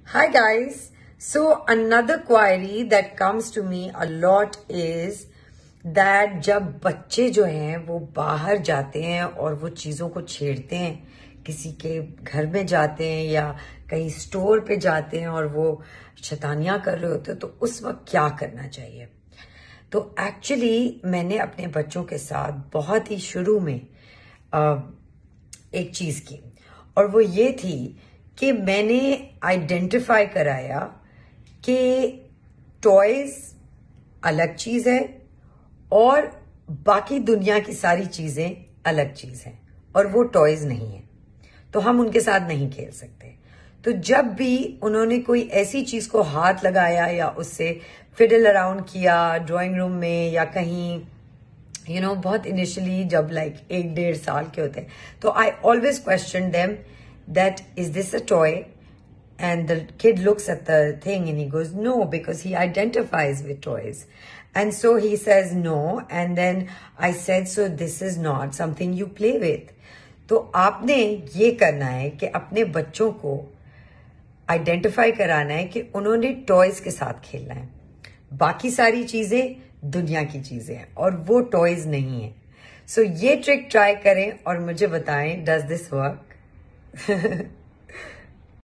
Hi guys. So another query that comes to me a lot is that जब बच्चे जो हैं वो बाहर जाते हैं और वो चीज़ों को छेड़ते हैं, किसी के घर में जाते हैं या कहीं स्टोर पे जाते हैं और वो शैतानियां कर रहे होते हैं, तो उस वक्त क्या करना चाहिए। तो एक्चुअली मैंने अपने बच्चों के साथ बहुत ही शुरू में एक चीज़ की, और वो ये थी कि मैंने आइडेंटिफाई कराया कि टॉयज अलग चीज है और बाकी दुनिया की सारी चीजें अलग चीज हैं, और वो टॉयज नहीं है, तो हम उनके साथ नहीं खेल सकते। तो जब भी उन्होंने कोई ऐसी चीज को हाथ लगाया या उससे फिडल अराउंड किया ड्राइंग रूम में या कहीं बहुत इनिशियली जब लाइक 1-1.5 साल के होते हैं, तो I always question them that is this a toy, and the kid looks at the thing and he goes no, because he identifies with toys, and so he says no, and then I said so this is not something you play with. तो आपने ये करना है कि अपने बच्चों को identify कराना है कि उन्होंने टॉयज के साथ खेलना है, बाकी सारी चीजें दुनिया की चीजें हैं और वो टॉयज नहीं है। सो ये ट्रिक ट्राई करें और मुझे बताएं, डज दिस वर्क?